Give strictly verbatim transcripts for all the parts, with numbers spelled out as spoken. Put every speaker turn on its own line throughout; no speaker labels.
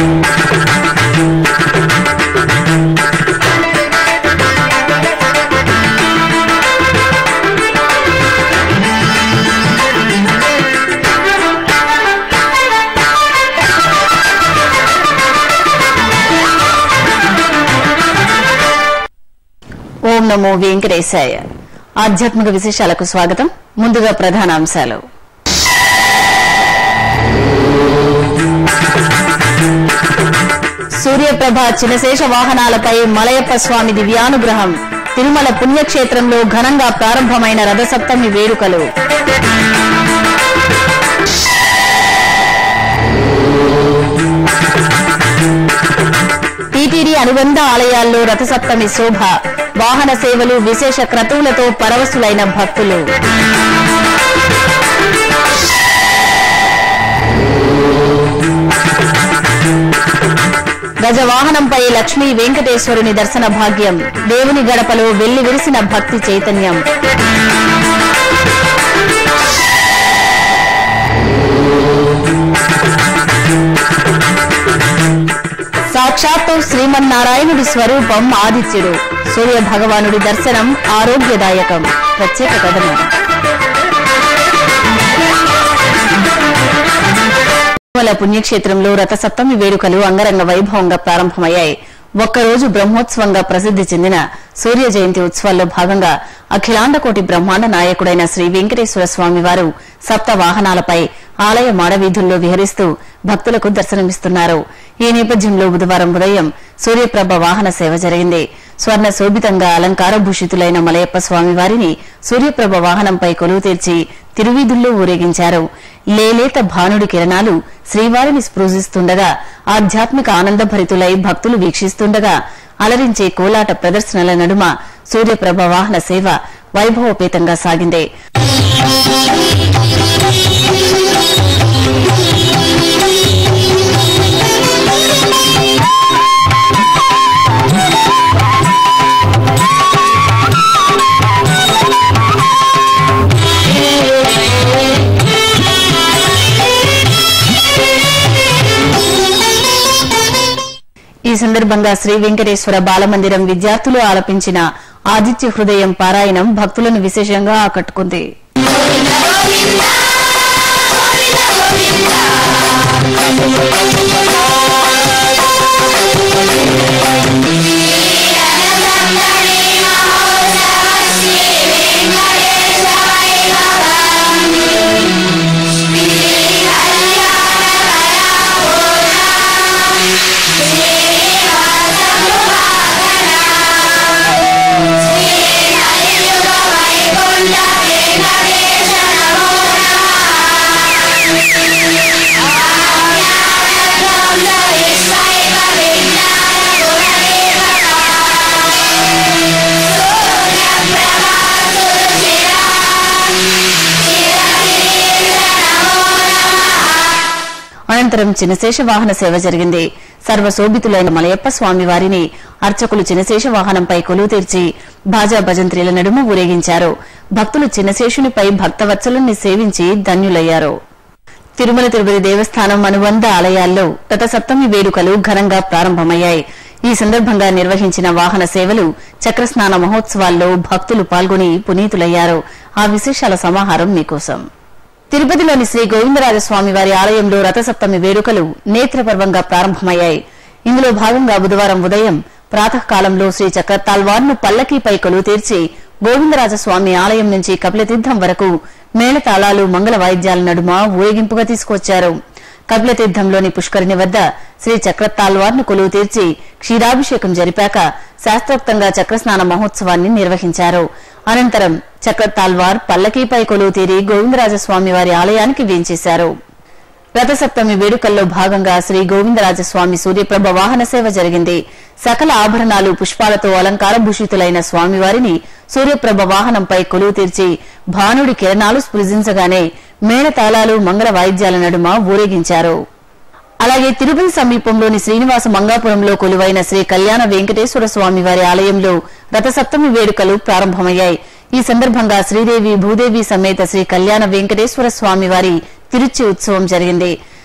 ఓం నమో వెంకటేశాయ. ఆధ్యాత్మిక విశేషాలకు స్వాగతం. ముందుగా ప్రధానాంశాలు. సూర్యప్రభ చినశేష వాహనాలపై మలయప్ప స్వామి దివ్యానుగ్రహం. తిరుమల పుణ్యక్షేత్రంలో ఘనంగా ప్రారంభమైన రథసప్తమి వేడుకలు. టీటీడీ అనుబంధ ఆలయాల్లో రథసప్తమి శోభ. వాహన సేవలు, విశేష క్రతువులతో పరవశులైన భక్తులు. గజవాహనంపై లక్ష్మీ వెంకటేశ్వరుని దర్శన భాగ్యం. దేవుని గడపలో వెల్లి విరిసిన భక్తి చైతన్యం. సాక్షాత్తు శ్రీమన్నారాయణుడి స్వరూపం ఆదిత్యుడు. సూర్య భగవానుడి దర్శనం ఆరోగ్యదాయకం. ప్రత్యేక కథనం. తిరుమల పుణ్యక్షేత్రంలో రథసప్తమి వేడుకలు అంగరంగ వైభవంగా ప్రారంభమయ్యాయి. ఒక్కరోజు బ్రహ్మోత్సవంగా ప్రసిద్ది చెందిన సూర్య జయంతి ఉత్సవాల్లో భాగంగా అఖిలాండకోటి బ్రహ్మాండ నాయకుడైన శ్రీ వెంకటేశ్వర స్వామి వారు సప్త వాహనాలపై ఆలయ మాడవీధుల్లో విహరిస్తూ భక్తులకు దర్శనమిస్తున్నారు. ఈ నేపథ్యంలో బుధవారం ఉదయం సూర్యప్రభ వాహన సేవ జరిగింది. స్వర్ణ శోభితంగా అలంకార భూషితులైన మలయప్ప స్వామి వారిని సూర్యప్రభ వాహనంపై కొలువు తీర్చి తిరువీధుల్లో ఊరేగించారు. లేలేత భానుడి కిరణాలు శ్రీవారిని స్పృశిస్తుండగా ఆధ్యాత్మిక ఆనందభరితులై భక్తులు వీక్షిస్తుండగా అలరించే కోలాట ప్రదర్శనల నడుమ సూర్యప్రభ వాహన సేవ వైభవపేతంగా సాగింది. ఈ సందర్భంగా శ్రీ వెంకటేశ్వర బాలమందిరం విద్యార్థులు ఆలపించిన ఆదిత్య హృదయం పారాయణం భక్తులను విశేషంగా ఆకట్టుకుంది. అనంతరం చినశేష వాహన సేవ జరిగింది. సర్వశోభితులైన మలయప్ప స్వామి వారిని అర్చకులు చినశేష వాహనంపై కొలువు తీర్చి భాజా భజంత్రీల నడుమ ఊరేగించారు. భక్తులు చినశేషునిపై భక్తవత్సలుని సేవించి ధన్యులయ్యారు. తిరుమల తిరుపతి దేవస్థానం అనుబంధ ఆలయాల్లో రథసప్తమి వేడుకలు ఘనంగా ప్రారంభమయ్యాయి. ఈ సందర్భంగా నిర్వహించిన వాహన సేవలు, చక్రస్నాన మహోత్సవాల్లో భక్తులు పాల్గొని పునీతులయ్యారు. ఆ విశేషాల సమాహారం మీకోసం. తిరుపతిలోని శ్రీ గోవిందరాజస్వామి వారి ఆలయంలో రథసప్తమి వేడుకలు నేత్రపర్వంగా ప్రారంభమయ్యాయి. ఇందులో భాగంగా బుధవారం ఉదయం ప్రాతకాలంలో శ్రీ చక్రతాళ్వార్ను పల్లకీపై కొలువు తీర్చి గోవిందరాజస్వామి ఆలయం నుంచి కపిలతీర్థం వరకు మేళతాళాలు, మంగళ వాయిద్యాల నడుమ ఊరేగింపుగా తీసుకొచ్చారు. కపిలతీర్థంలోని పుష్కరిణి వద్ద శ్రీ చక్రతాళ్వార్ను కొలువు తీర్చి క్షీరాభిషేకం జరిపాక శాస్త్రోక్తంగా చక్రస్నాన మహోత్సవాన్ని నిర్వహించారు. అనంతరం చక్రతాళ్వార్ పల్లకీపై కొలువు తీరి గోవిందరాజస్వామి వారి ఆలయానికి వేంచేశారు. రథసప్తమి వేడుకల్లో భాగంగా శ్రీ గోవిందరాజస్వామి సూర్యప్రభ వాహన సేవ జరిగింది. సకల ఆభరణాలు, పుష్పాలతో అలంకార భూషితులైన స్వామివారిని సూర్యప్రభ వాహనంపై కొలువు తీర్చి భానుడి కిరణాలు స్పృశించగానే మేళతాళాలు, మంగళ వాయిద్యాల నడుమ ఊరేగించారు. అలాగే తిరుపతి సమీపంలోని శ్రీనివాస మంగాపురంలో కొలువైన శ్రీ కళ్యాణ వెంకటేశ్వర స్వామి వారి ఆలయంలో రథసప్తమి వేడుకలు ప్రారంభమయ్యాయి. ఈ సందర్భంగా శ్రీదేవి, భూదేవి సమేత శ్రీ కళ్యాణ వెంకటేశ్వర స్వామి వారి తిరుచి ఉత్సవం జరిగింది.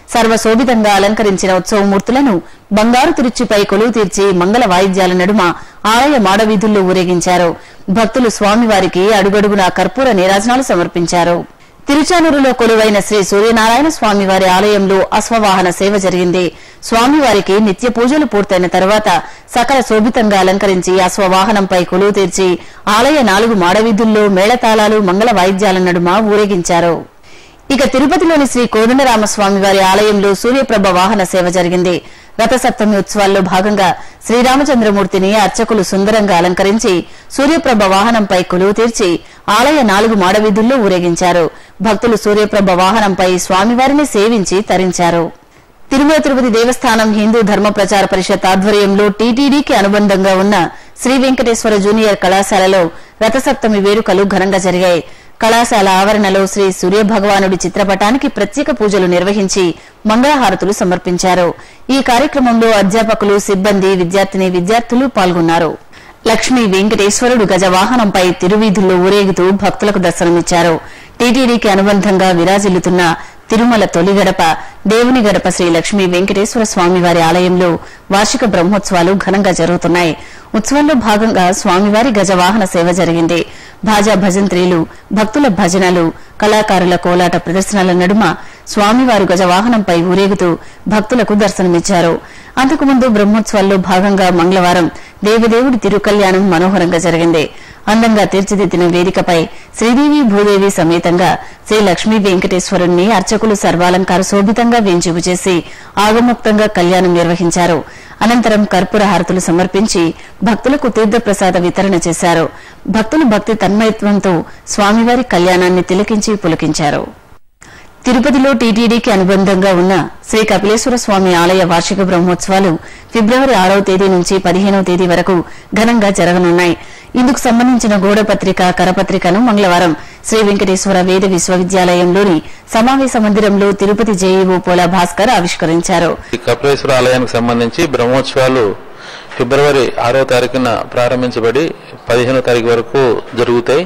సర్వశోభితంగా అలంకరించిన ఉత్సవమూర్తులను బంగారు తిరుచిపై కొలువు తీర్చి మంగళ వాయిద్యాల నడుమ ఆలయ మాడవీధుల్లో ఊరేగించారు. భక్తులు స్వామివారికి అడుగడుగునా కర్పూర నీరాజనాలు సమర్పించారు. తిరుచానూరులో కొలువైన శ్రీ సూర్యనారాయణ స్వామివారి ఆలయంలో అశ్వవాహన సేవ జరిగింది. స్వామివారికి నిత్య పూజలు పూర్తయిన తర్వాత సకల శోభితంగా అలంకరించి అశ్వవాహనంపై కొలువు తీర్చి ఆలయ నాలుగు మాడవీధుల్లో మేళతాళాలు మంగళ వాయిద్యాల నడుమ ఊరేగించారు. ఇక తిరుపతిలోని శ్రీ కోదండరామస్వామివారి ఆలయంలో సూర్యప్రభ వాహన సేవ జరిగింది. రథసప్తమి ఉత్సవాల్లో భాగంగా శ్రీరామచంద్రమూర్తిని అర్చకులు సుందరంగా అలంకరించి సూర్యప్రభ వాహనంపై కొలువు తీర్చి ఆలయ నాలుగు మాడవీధుల్లో ఊరేగించారు. భక్తులు సూర్యప్రభ వాహనంపై స్వామివారిని సేవించి తరించారు. తిరుమల తిరుపతి దేవస్థానం హిందూ ధర్మ ప్రచార పరిషత్ ఆధ్వర్యంలో టీటీడీకి అనుబంధంగా ఉన్న శ్రీ వెంకటేశ్వర జూనియర్ కళాశాలలో రథసప్తమి వేడుకలు ఘనంగా జరిగాయి. కళాశాల ఆవరణలో శ్రీ సూర్యభగవానుడి చిత్రపటానికి ప్రత్యేక పూజలు నిర్వహించి మంగళహారతులు సమర్పించారు. ఈ కార్యక్రమంలో అధ్యాపకులు, సిబ్బంది, విద్యార్థిని విద్యార్థులు పాల్గొన్నారు. లక్ష్మీ వెంకటేశ్వరుడు గజవాహనంపై తిరువీధుల్లో ఊరేగుతూ భక్తులకు దర్శనమిచ్చారు. టీటీడీకి అనుబంధంగా విరాజిల్లుతున్న తిరుమల తొలి గడప దేవుని గడప శ్రీ లక్ష్మీ వెంకటేశ్వర స్వామివారి ఆలయంలో వార్షిక బ్రహ్మోత్సవాలు ఘనంగా జరుగుతున్నాయి. ఉత్సవంలో భాగంగా స్వామివారి గజవాహన సేవ జరిగింది. భాజా భజంత్రీలు, భక్తుల భజనలు, కళాకారుల కోలాట ప్రదర్శనల నడుమ స్వామివారు గజవాహనంపై ఊరేగుతూ భక్తులకు దర్శనమిచ్చారు. అంతకుముందు బ్రహ్మోత్సవాల్లో భాగంగా మంగళవారం దేవదేవుడి తిరుకల్యాణం మనోహరంగా జరిగింది. అందంగా తీర్చిదిద్దిన వేదికపై శ్రీదేవి భూదేవి సమేతంగా శ్రీ లక్ష్మీ వెంకటేశ్వరుణ్ణి అర్చకులు సర్వాలంకార శోభితంగా వేంచేపు చేసి ఆగమోక్తంగా కళ్యాణం నిర్వహించారు. అనంతరం కర్పూర హారతులు సమర్పించి భక్తులకు తీర్థప్రసాద వితరణ చేశారు. భక్తులు భక్తి తన్మయత్వంతో స్వామివారి కళ్యాణాన్ని తిలకించి పులకించారు. తిరుపతిలో టీటీడీకి అనుబంధంగా ఉన్న శ్రీ కపిలేశ్వర స్వామి ఆలయ వార్షిక బ్రహ్మోత్సవాలు ఫిబ్రవరి ఆరవ తేదీ నుంచి పదిహేనవ తేదీ వరకు ఘనంగా జరగనున్నాయి. ఇందుకు సంబంధించిన గోడపత్రిక, కరపత్రికను మంగళవారం శ్రీ వెంకటేశ్వర వేద విశ్వవిద్యాలయంలోని సమావేశ మందిరంలో తిరుపతి జేఈఓ పోలా భాస్కర్ ఆవిష్కరించారు.
కపిలేశ్వర ఆలయానికి సంబంధించి బ్రహ్మోత్సవాలు ఫిబ్రవరి ఆరవ తారీఖున ప్రారంభించబడి పదిహేనవ తారీఖు వరకు జరుగుతాయి.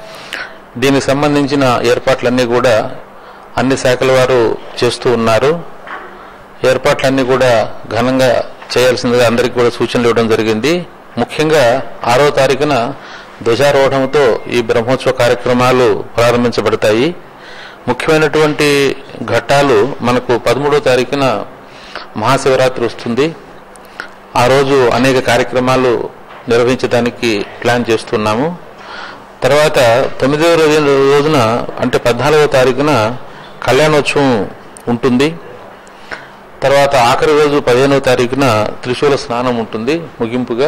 దీనికి సంబంధించిన ఏర్పాట్లన్నీ కూడా అన్ని శాఖల వారు చేస్తూ ఉన్నారు. ఏర్పాట్లన్నీ కూడా ఘనంగా చేయాల్సిందిగా అందరికీ కూడా సూచనలు ఇవ్వడం జరిగింది. ముఖ్యంగా ఆరో తారీఖున ధ్వజారోహణంతో ఈ బ్రహ్మోత్సవ కార్యక్రమాలు ప్రారంభించబడతాయి. ముఖ్యమైనటువంటి ఘట్టాలు మనకు పదమూడో తారీఖున మహాశివరాత్రి వస్తుంది. ఆ రోజు అనేక కార్యక్రమాలు నిర్వహించడానికి ప్లాన్ చేస్తున్నాము. తర్వాత తొమ్మిదవ రోజున అంటే పద్నాలుగవ తారీఖున కళ్యాణోత్సవం ఉంటుంది. తర్వాత ఆఖరి రోజు పదిహేనవ తారీఖున త్రిశూల స్నానం ఉంటుంది ముగింపుగా.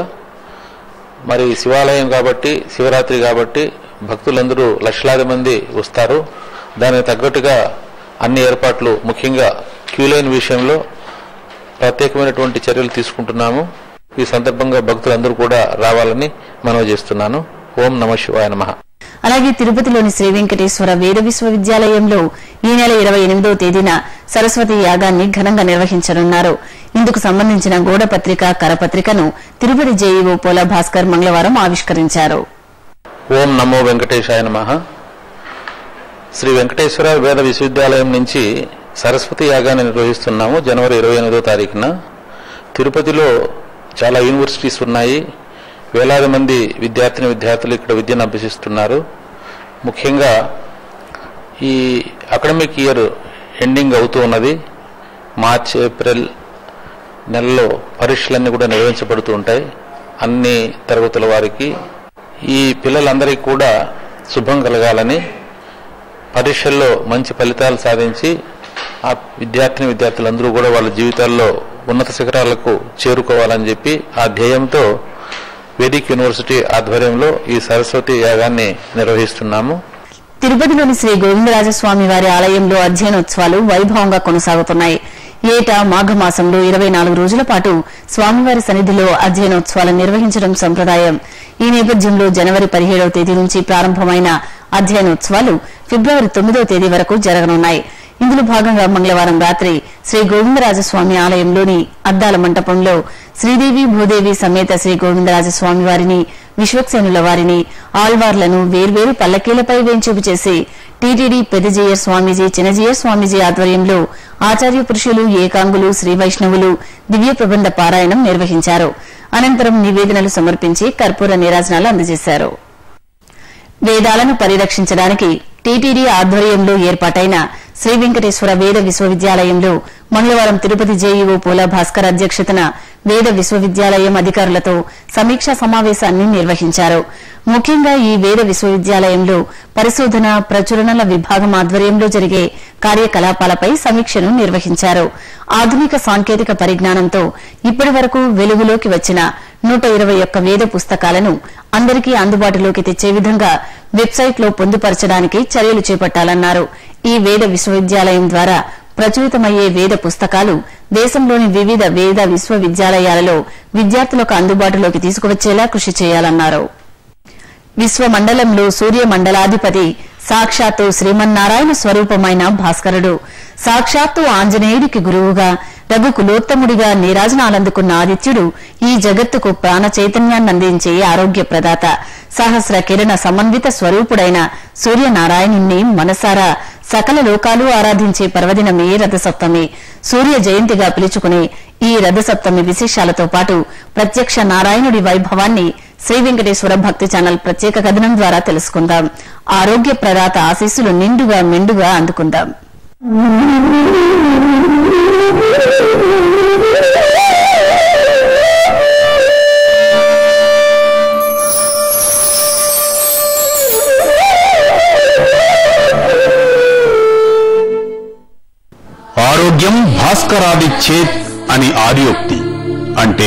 మరి శివాలయం కాబట్టి, శివరాత్రి కాబట్టి భక్తులందరూ లక్షలాది మంది వస్తారు. దానికి తగ్గట్టుగా అన్ని ఏర్పాట్లు, ముఖ్యంగా క్యూ లైన్ విషయంలో ప్రత్యేకమైనటువంటి చర్యలు తీసుకుంటున్నాము. ఈ సందర్భంగా భక్తులందరూ కూడా రావాలని మనవి చేస్తున్నాను. ఓం నమః శివాయ నమః.
అలాగే తిరుపతిలోని శ్రీ వెంకటేశ్వర వేద విశ్వవిద్యాలయంలో ఈ నెల ఇరవై ఎనిమిదవ తేదీన సరస్వతి యాగాన్ని ఘనంగా నిర్వహించనున్నారు. ఇందుకు సంబంధించిన గోడపత్రిక, కరపత్రికను తిరుపతి జేఈఓ పోలా భాస్కర్ మంగళవారం ఆవిష్కరించారు.
ఓం నమో వెంకటేశాయ నమః. శ్రీ వెంకటేశ్వర వేద విశ్వవిద్యాలయం నుంచి సరస్వతి యాగాన్ని నిర్వహిస్తున్నాము జనవరి ఇరవై ఎనిమిదో తారీఖున. తిరుపతిలో చాలా యూనివర్సిటీస్ ఉన్నాయి. వేలాది మంది విద్యార్థిని విద్యార్థులు ఇక్కడ విద్యను అభ్యసిస్తున్నారు. ముఖ్యంగా ఈ అకాడమిక్ ఇయర్ ఎండింగ్ అవుతూ ఉన్నది. మార్చ్, ఏప్రిల్ నెలలో పరీక్షలన్నీ కూడా నిర్వహించబడుతూ ఉంటాయి అన్ని తరగతుల వారికి. ఈ పిల్లలందరికీ కూడా శుభం కలగాలని, పరీక్షల్లో మంచి ఫలితాలు సాధించి ఆ విద్యార్థిని విద్యార్థులందరూ కూడా వాళ్ళ జీవితాల్లో ఉన్నత శిఖరాలకు చేరుకోవాలని చెప్పి ఆ ధ్యేయంతో వేదిక్ యూనివర్సిటీ ఆధ్వర్యంలో ఈ సరస్వతి యాగాన్ని నిర్వహిస్తున్నాము.
తిరుపతిలోని శ్రీ గోవిందరాజస్వామి వారి ఆలయంలో అధ్యయనోత్సవాలు వైభవంగా కొనసాగుతున్నాయి. ఏటా మాఘమాసంలో ఇరవై నాలుగు రోజుల పాటు స్వామివారి సన్నిధిలో అధ్యయనోత్సవాలను నిర్వహించడం సంప్రదాయం. ఈ నేపథ్యంలో జనవరి పదిహేడవ తేదీ నుంచి ప్రారంభమైన అధ్యయనోత్సవాలు ఫిబ్రవరి తొమ్మిదవ తేదీ వరకు జరగనున్నాయి. ఇందులో భాగంగా మంగళవారం రాత్రి శ్రీ గోవిందరాజస్వామి ఆలయంలోని అద్దాల మంటపంలో శ్రీదేవి భూదేవి సమేత శ్రీ గోవిందరాజస్వామి వారిని విశ్వక్సేనుల వారిని ఆళ్వార్లను వేర్వేరు పల్లకీలపై వేంచేపు చేసి టీటీడీ పెద్దజీయర్ స్వామీజీ చిన్నజీయర్ స్వామీజీ ఆధ్వర్యంలో ఆచార్య పురుషులు ఏకాంగులు శ్రీ వైష్ణవులు దివ్య ప్రబంధ పారాయణం నిర్వహించారు. అనంతరం నివేదనలు సమర్పించి కర్పూర నీరాజనాలు అందజేశారు. వేదాలను పరిరక్షించడానికి టీటీడీ ఆధ్వర్యంలో ఏర్పాటైన శ్రీ వెంకటేశ్వర వేద విశ్వవిద్యాలయంలో మంగళవారం తిరుపతి జేఈఓ పోలా భాస్కర్ అధ్యక్షతన వేద విశ్వవిద్యాలయం అధికారులతో సమీక్షా సమావేశాన్ని నిర్వహించారు. ముఖ్యంగా ఈ వేద విశ్వవిద్యాలయంలో పరిశోధన ప్రచురణల విభాగం ఆధ్వర్యంలో జరిగే కార్యకలాపాలపై సమీక్షను నిర్వహించారు. ఆధునిక సాంకేతిక పరిజ్ఞానంతో ఇప్పటి వరకు వెలుగులోకి వచ్చిన నూట ఇరవై ఒక్క వేద పుస్తకాలను అందరికీ అందుబాటులోకి తెచ్చే విధంగా వెబ్సైట్లో పొందుపరచడానికి చర్యలు చేపట్టాలన్నారు. ఈ వేద విశ్వవిద్యాలయం ద్వారా ప్రచురితమయ్యే వేద పుస్తకాలు దేశంలోని వివిధ వేద విశ్వవిద్యాలయాలలో విద్యార్థులకు అందుబాటులోకి తీసుకువచ్చేలా కృషి చేయాలన్నారు. విశ్వమండలంలో సూర్యమండలాధిపతి సాక్షాత్తు శ్రీమన్నారాయణ స్వరూపమైన భాస్కరుడు. సాక్షాత్తు ఆంజనేయుడికి గురువుగా రఘుకులోత్తముడిగా నీరాజనాలందుకున్న ఆదిత్యుడు ఈ జగత్తుకు ప్రాణ చైతన్యాన్నందించే ఆరోగ్య ప్రదాత. సహస్ర కిరణ సమన్విత స్వరూపుడైన సూర్యనారాయణుణ్ణి మనసారా సకల లోకాలు ఆరాధించే పర్వదినమే రథసప్తమి. సూర్య జయంతిగా పిలుచుకునే ఈ రథసప్తమి విశేషాలతో పాటు ప్రత్యక్ష నారాయణుడి వైభవాన్ని శ్రీ వెంకటేశ్వర భక్తి ఛానల్ ప్రత్యేక కథనం ద్వారా తెలుసుకుందాం. ఆరోగ్య ప్రదాత ఆశీస్సులు నిండుగా మెండుగా అందుకుందాం.
ఆరోగ్యం భాస్కరాదిచ్చేత్ అని ఆర్యోక్తి. అంటే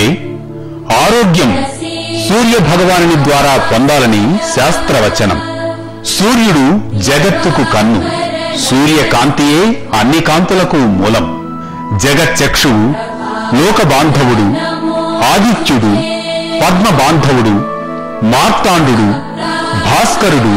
ఆరోగ్యం సూర్య భగవానుని ద్వారా పొందాలని శాస్త్రవచనం. సూర్యుడు జగత్తుకు కన్ను. సూర్యకాంతియే అన్ని కాంతులకు మూలం. జగచ్చక్షువు, లోకబాంధవుడు, ఆదిత్యుడు, పద్మబాంధవుడు, మార్తాండు, భాస్కరుడు,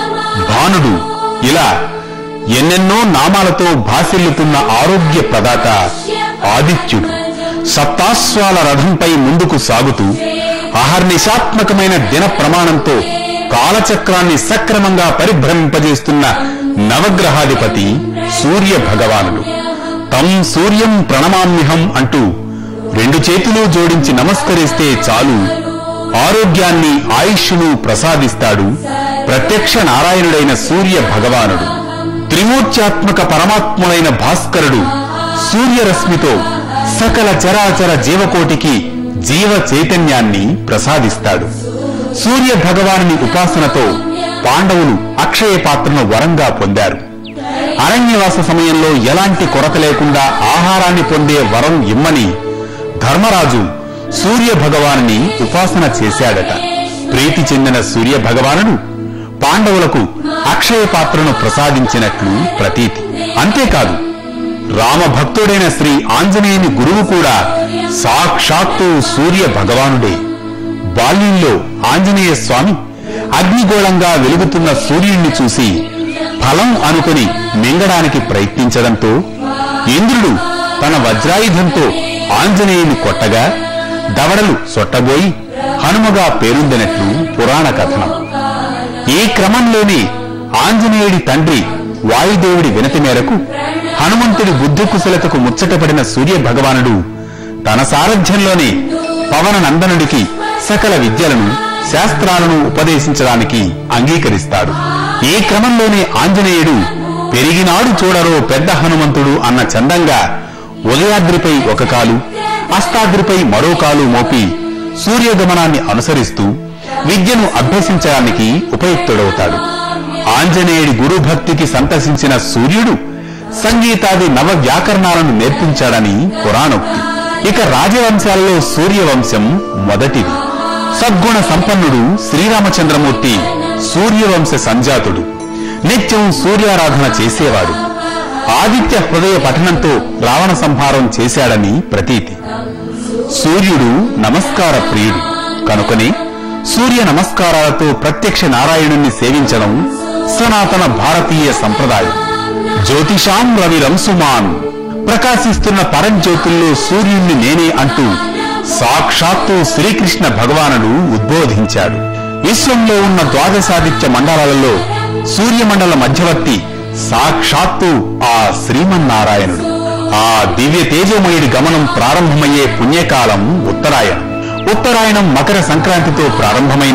భానుడు ఇలా ఎన్నెన్నో నామాలతో భాసిల్లుతున్న ఆరోగ్య ప్రదాత ఆదిత్యుడు సప్తాశ్వాల రథంపై ముందుకు సాగుతూ అహర్నిశాత్మకమైన దిన ప్రమాణంతో కాలచక్రాన్ని సక్రమంగా పరిభ్రమింపజేస్తున్న నవగ్రహాధిపతి సూర్య భగవానుడు. తం సూర్యం ప్రణమామ్యహం అంటూ రెండు చేతులు జోడించి నమస్కరిస్తే చాలు ఆరోగ్యాన్ని ఆయుష్ను ప్రసాదిస్తాడు ప్రత్యక్ష నారాయణుడైన సూర్య భగవానుడు. త్రిమూర్త్యాత్మక పరమాత్ముడైన భాస్కరుడు సూర్యరశ్మితో సకల చరాచర జీవకోటికి జీవ చైతన్యాన్ని ప్రసాదిస్తాడు. సూర్య భగవానుని ఉపాసనతో పాండవులు అక్షయ పాత్రను వరంగా పొందారు. అరణ్యవాస సమయంలో ఎలాంటి కొరత లేకుండా ఆహారాన్ని పొందే వరం ఇమ్మని ధర్మరాజు సూర్య భగవానుని ఉపాసన చేశాడట. ప్రీతి చెందిన సూర్య భగవానుడు పాండవులకు అక్షయ పాత్రను ప్రసాదించినట్లు ప్రతీతి. అంతేకాదు రామభక్తుడైన శ్రీ ఆంజనేయుని గురువు కూడా సాక్షాత్తు సూర్య భగవానుడే. బాల్యంలో ఆంజనేయ స్వామి అగ్నిగోళంగా వెలుగుతున్న సూర్యుణ్ణి చూసి ఫలం అనుకుని మింగడానికి ప్రయత్నించడంతో ఇంద్రుడు తన వజ్రాయుధంతో ఆంజనేయుని కొట్టగా దవడలు సొట్టబోయి హనుమగా పేరొందినట్లు పురాణ కథనం. ఈ క్రమంలోనే ఆంజనేయుడి తండ్రి వాయుదేవుడి వినతి మేరకు హనుమంతుడి బుద్ధి కుశలతకు ముచ్చటపడిన సూర్య భగవానుడు తన సారథ్యంలోనే పవన నందనుడికి సకల విద్యలను శాస్త్రాలను ఉపదేశించడానికి అంగీకరిస్తాడు. ఈ క్రమంలోనే ఆంజనేయుడు పెరిగినాడు చూడరో పెద్ద హనుమంతుడు అన్న చందంగా ఉదయాద్రిపై ఒక కాలు అస్తాద్రిపై మరో కాలు మోపి సూర్యగమనాన్ని అనుసరిస్తూ విద్యను అభ్యసించడానికి ఉపయుక్తుడవుతాడు. ఆంజనేయుడి గురుభక్తికి సంతసించిన సూర్యుడు సంగీతాది నవ వ్యాకరణాలను నేర్పించాడని పురాణోక్తి. ఇక రాజవంశాలలో సూర్యవంశం మొదటిది. సద్గుణ సంపన్నుడు శ్రీరామచంద్రమూర్తి సూర్యవంశ సంజాతుడు. నిత్యం సూర్యారాధన చేసేవాడు. ఆదిత్య హృదయ పఠనంతో రావణ సంహారం చేశాడని ప్రతీతి. సూర్యుడు నమస్కార ప్రియుడు కనుకనే సూర్య నమస్కారాలతో ప్రత్యక్ష నారాయణుణ్ణి సేవించడం సనాతన భారతీయ సంప్రదాయం. జ్యోతిషాం రవి రంసుమాన్, ప్రకాశిస్తున్న పరంజ్యోతుల్లో సూర్యుణ్ణి నేనే అంటూ సాక్షాత్తు శ్రీకృష్ణ భగవానుడు ఉద్బోధించాడు. విశ్వంలో ఉన్న ద్వాదశాదిత్య మండలాలలో సూర్యమండల మధ్యవర్తి సాక్షాత్తు ఆ శ్రీమన్నారాయణుడు. ఆ దివ్య తేజోమయుడి గమనం ప్రారంభమయ్యే పుణ్యకాలం ఉత్తరాయణం. ఉత్తరాయణం మకర సంక్రాంతితో ప్రారంభమైన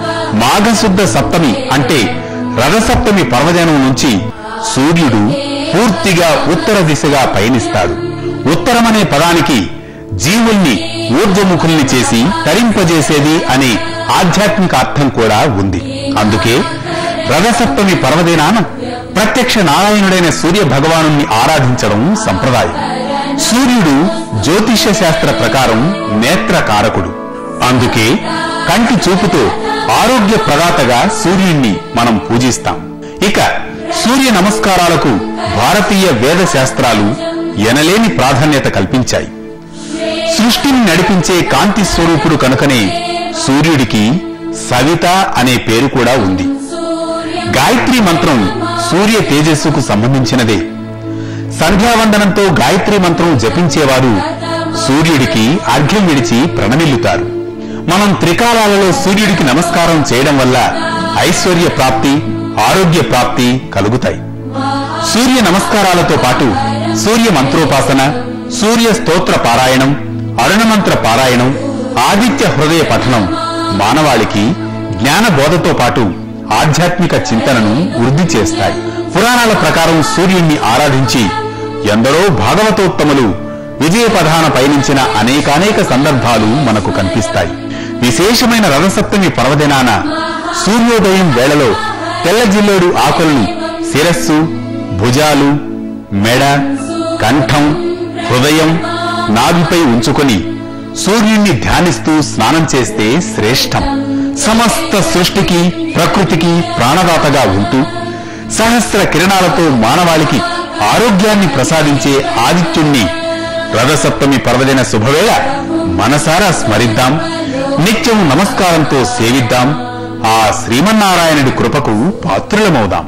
మాఘశుద్ధ సప్తమి అంటే రథసప్తమి పర్వదినం నుంచి సూర్యుడు పూర్తిగా ఉత్తర దిశగా పయనిస్తాడు. ఉత్తరమనే పదానికి జీవుల్ని ఊర్ధ్వముఖుల్ని చేసి తరింపజేసేది అనే ఆధ్యాత్మిక అర్థం కూడా ఉంది. అందుకే రథసప్తమి పర్వదినాన ప్రత్యక్ష నారాయణుడైన సూర్య భగవానుణ్ణి ఆరాధించడం సంప్రదాయం. సూర్యుడు జ్యోతిష్య శాస్త్ర ప్రకారం నేత్రకారకుడు. అందుకే కంటి చూపుతో ఆరోగ్య ప్రదాతగా సూర్యుణ్ణి మనం పూజిస్తాం. ఇక సూర్య నమస్కారాలకు భారతీయ వేద శాస్త్రాలు ఎనలేని ప్రాధాన్యత కల్పించాయి. సృష్టిని నడిపించే కాంతి స్వరూపుడు కనుకనే సూర్యుడికి సవిత అనే పేరు కూడా ఉంది. గాయత్రి మంత్రం సూర్య తేజస్సుకు సంబంధించినదే. సంధ్యావందనంతో గాయత్రి మంత్రం జపించేవారు సూర్యుడికి అర్ఘ్యం విడిచి ప్రణమిల్లుతారు. మనం త్రికాలాలలో సూర్యుడికి నమస్కారం చేయడం వల్ల ఐశ్వర్య ప్రాప్తి, ఆరోగ్య ప్రాప్తి కలుగుతాయి. సూర్య నమస్కారాలతో పాటు సూర్య మంత్రోపాసన, సూర్య స్తోత్ర పారాయణం, అరుణమంత్ర పారాయణం, ఆదిత్య హృదయ పఠనం మానవాళికి జ్ఞాన బోధతో పాటు ఆధ్యాత్మిక చింతనను వృద్ధి చేస్తాయి. పురాణాల ప్రకారం సూర్యుణ్ణి ఆరాధించి ఎందరో భాగవతోత్తములు విజయ పథాన పయనించిన అనేకానేక సందర్భాలు మనకు కనిపిస్తాయి. విశేషమైన రథసప్తమి పర్వదినాన సూర్యోదయం వేళలో తెల్ల జిల్లేడు ఆకులను శిరస్సు, భుజాలు, మెడ, కంఠం, హృదయం, నాభిపై ఉంచుకొని సూర్యుణ్ణి ధ్యానిస్తూ స్నానం చేస్తే శ్రేష్టం. సమస్త సృష్టికి, ప్రకృతికి ప్రాణదాతగా ఉంటూ సహస్ర కిరణాలతో మానవాళికి ఆరోగ్యాన్ని ప్రసాదించే ఆదిత్యుణ్ణి రథసప్తమి పర్వదిన శుభవేళ మనసారా స్మరిద్దాం, నిత్యం నమస్కారంతో సేవిద్దాం. ఆ శ్రీమన్నారాయణుడి కృపకు పాత్రులమవుదాం.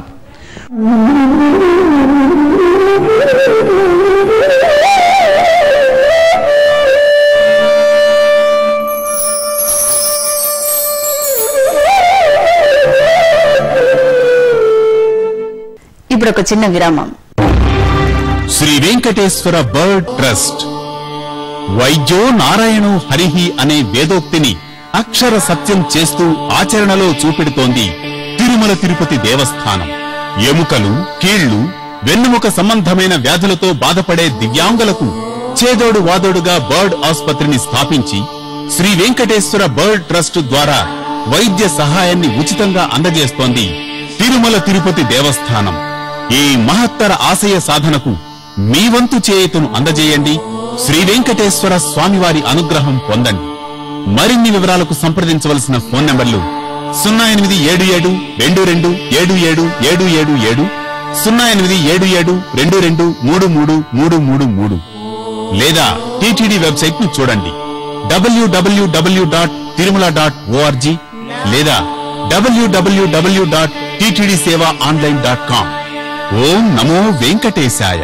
ఇప్పుడు ఒక చిన్న విరామం.
శ్రీ వెంకటేశ్వర బర్డ్ ట్రస్ట్ వైద్యో నారాయణో హరిహి అనే వేదోక్తిని అక్షర సత్యం చేస్తూ ఆచరణలో చూపెడుతోంది తిరుమల తిరుపతి దేవస్థానం. ఎముకలు, కీళ్లు, వెన్నుముక సంబంధమైన వ్యాధులతో బాధపడే దివ్యాంగులకు చేదోడు వాదోడుగా బర్డ్ ఆసుపత్రిని స్థాపించి శ్రీ వెంకటేశ్వర బర్డ్ ట్రస్ట్ ద్వారా వైద్య సహాయాన్ని ఉచితంగా అందజేస్తోంది తిరుమల తిరుపతి దేవస్థానం. ఈ మహత్తర ఆశయ సాధనకు మీ వంతు చేయుతను అందజేయండి. శ్రీ వెంకటేశ్వర స్వామివారి అనుగ్రహం పొందండి. మరిన్ని వివరాలకు సంప్రదించవలసిన ఫోన్ నంబర్లు సున్నా ఎనిమిది ఏడు ఏడు రెండు రెండు ఏడు ఏడు ఏడు ఏడు ఏడు, సున్నా ఎనిమిది ఏడు ఏడు రెండు రెండు మూడు మూడు మూడు మూడు మూడు, లేదా టీటీడీ వెబ్సైట్ ను చూడండి W W W dot Tirumala dot ORG లేదా W W W dot TTD seva online dot com. ఓం నమో వెంకటేశాయ.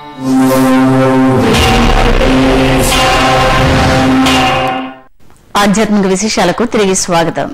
ఆధ్యాత్మిక విశేషాలకు తిరిగి స్వాగతం.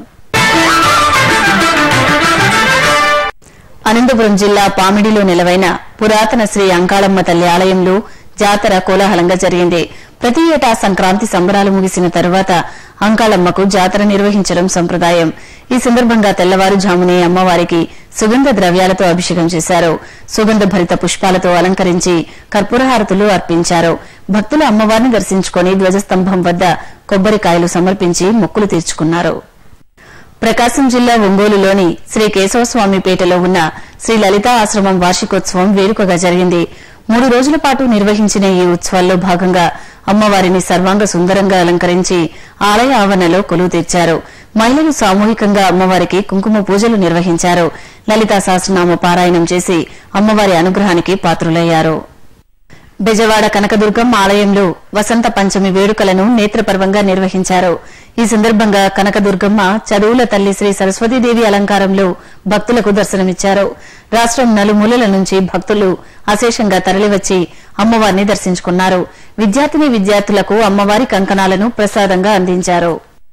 అనంతపురం జిల్లా పామిడిలో నెలవైన పురాతన శ్రీ అంకాళమ్మ తల్లి ఆలయంలో జాతర కోలాహలంగా జరిగింది. ప్రతి ఏటా సంక్రాంతి సంబరాలు ముగిసిన తరువాత అంకాళమ్మకు జాతర నిర్వహించడం సంప్రదాయం. ఈ సందర్భంగా తెల్లవారుజామునే అమ్మవారికి సుగంధ ద్రవ్యాలతో అభిషేకం చేశారు. సుగంధ భరిత పుష్పాలతో అలంకరించి కర్పూరహారతులు అర్పించారు. భక్తులు అమ్మవారిని దర్శించుకుని ధ్వజస్తంభం వద్ద కొబ్బరికాయలు సమర్పించి మొక్కులు తీర్చుకున్నారు. ప్రకాశం జిల్లా ఒంగోలులోని శ్రీ కేశవస్వామిపేటలో ఉన్న శ్రీ లలితా ఆశ్రమం వార్షికోత్సవం వేడుకగా జరిగింది. మూడు రోజుల పాటు నిర్వహించిన ఈ ఉత్సవాల్లో భాగంగా అమ్మవారిని సర్వాంగ సుందరంగా అలంకరించి ఆలయ ఆవరణలో కొలువు తీర్చారు. మహిళలు సామూహికంగా అమ్మవారికి కుంకుమ పూజలు నిర్వహించారు. లలితా సహస్రనామ పారాయణం చేసి అమ్మవారి అనుగ్రహానికి పాత్రులయ్యారు. బెజవాడ కనకదుర్గమ్మ ఆలయంలో వసంత పంచమి వేడుకలను నేత్రపర్వంగా నిర్వహించారు. ఈ సందర్భంగా కనకదుర్గమ్మ చదువుల తల్లి శ్రీ సరస్వతీదేవి అలంకారంలో భక్తులకు దర్శనమిచ్చారు. రాష్ట్రం నలుమూలల నుంచి భక్తులు అశేషంగా తరలివచ్చి అమ్మవారిని దర్శించుకున్నారు. విద్యార్థిని విద్యార్థులకు అమ్మవారి కంకణాలను ప్రసాదంగా అందించారు.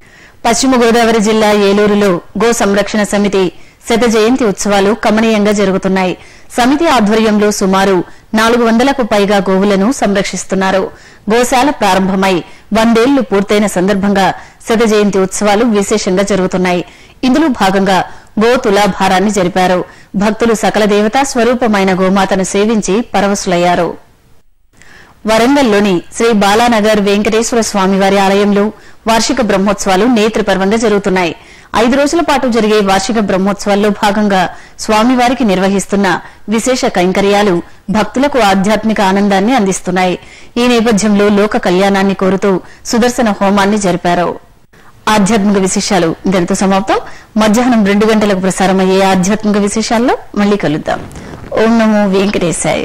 పశ్చిమ గోదావరి జిల్లా ఏలూరులో గో సంరక్షణ సమితి శత జయంతి ఉత్సవాలు కమనీయంగా జరుగుతున్నాయి. సమితి ఆధ్వర్యంలో సుమారు నాలుగు వందలకు పైగా గోవులను సంరక్షిస్తున్నారు. గోశాల ప్రారంభమై వందేళ్లు పూర్తయిన సందర్భంగా శత జయంతి ఉత్సవాలు విశేషంగా జరుగుతున్నాయి. ఇందులో భాగంగా గో తులాభారాన్ని జరిపారు. భక్తులు సకల దేవతా స్వరూపమైన గోమాతను సేవించి పరవశులయ్యారు. వరంగల్లోని శ్రీ బాలానగర్ వెంకటేశ్వర స్వామివారి ఆలయంలో వార్షిక బ్రహ్మోత్సవాలు నేత్రపర్వంగా జరుగుతున్నాయి. ఐదు రోజుల పాటు జరిగే వార్షిక బ్రహ్మోత్సవాల్లో భాగంగా స్వామివారికి నిర్వహిస్తున్న విశేష కైంకర్యాలు భక్తులకు ఆధ్యాత్మిక ఆనందాన్ని అందిస్తున్నాయి. ఈ నేపథ్యంలో లోక కళ్యాణాన్ని కోరుతూ సుదర్శన హోమాన్ని జరిపారు. ఆధ్యాత్మిక విశేషాలు ఇంతటితో సమాప్తం. మధ్యాహ్నం రెండు గంటలకు ప్రసారమయ్యే ఆధ్యాత్మిక విశేషాల్లో మళ్లీ కలుద్దాం. ఓం నమో వెంకటేశాయ.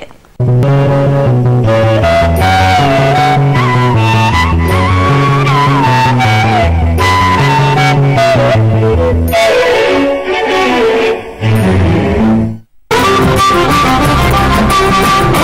Thank you.